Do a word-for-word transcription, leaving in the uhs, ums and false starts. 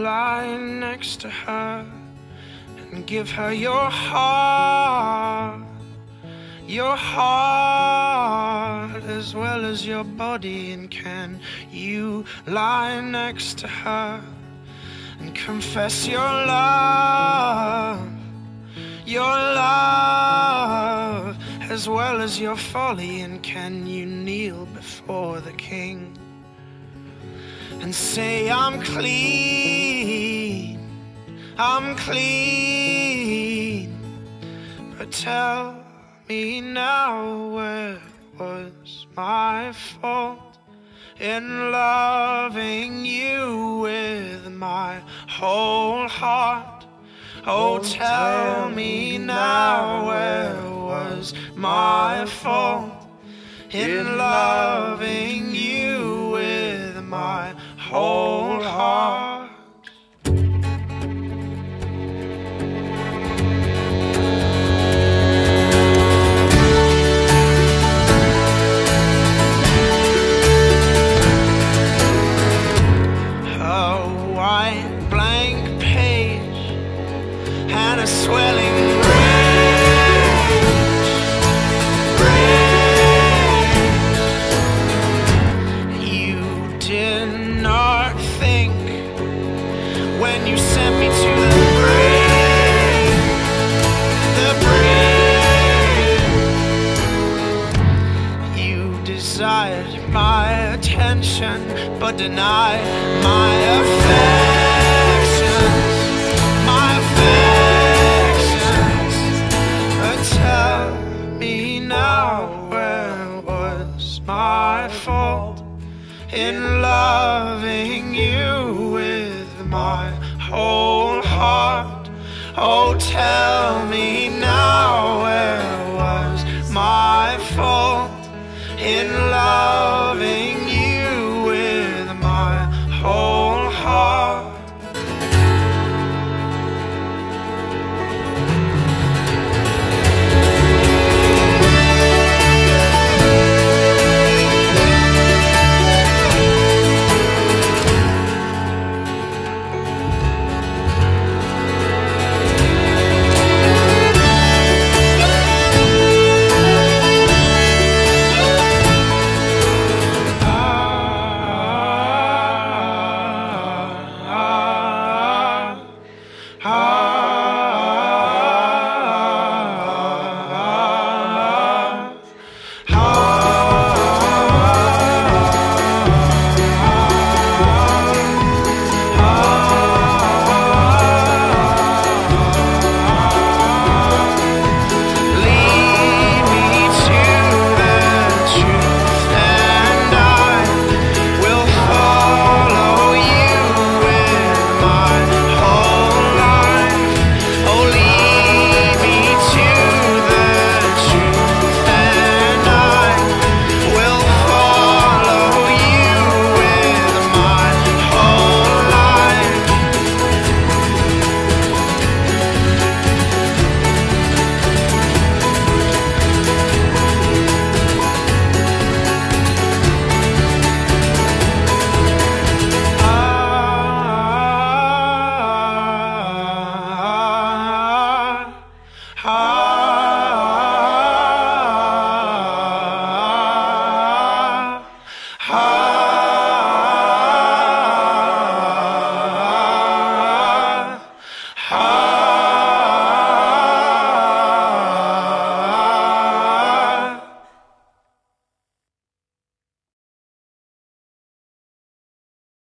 lie next to her and give her your heart, your heart as well as your body? And can you lie next to her and confess your love, your love as well as your folly? And can you kneel before the King and say, I'm clean, I'm clean? But tell me now, where was my fault in loving you with my whole heart? Oh, tell me now, where was my fault in loving you with my whole heart? A swelling rage, rage. You did not think when you sent me to the grave, the grave. You desired my attention but denied my affections, my affections. Tell me now, where was my fault in loving you with my whole heart? Oh, tell me now, where was my fault in loving you with my whole heart? Ah